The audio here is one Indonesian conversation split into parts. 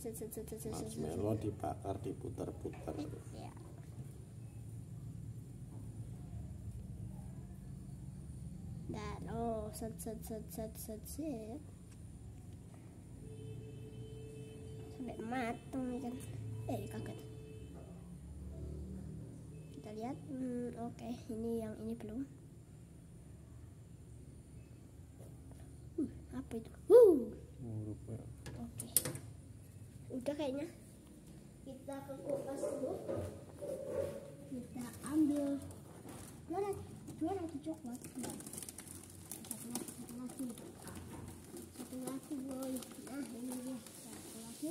Marshmallow dibakar, diputar-putar. Ya. Dan set sampai matang nih kan. Kaget. Kita lihat. Oke, ini yang ini belum. Apa itu? Oke. Udah kayaknya. Kita ke kulkas dulu. Kita ambil juara coklat. Satu lagi boy. Nah ini dia. Satu lagi.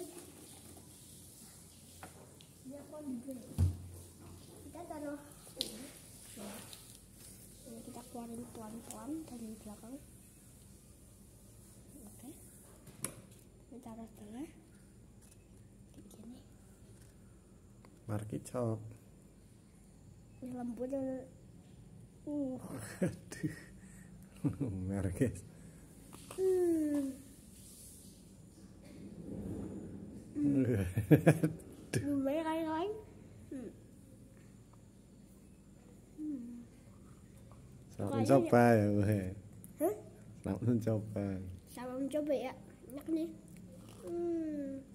Dia kondisi. Kita taruh ini. Ini kita keluarin pelan-pelan dari belakang. Oke. Kita taruh tengah. Begini. Marki cok. Ini lembut. Aduh. Merek. Lumayan lain. Selamat mencoba ya, gue. Hah? Selamat mencoba. Sama mencoba ya. Enak nih.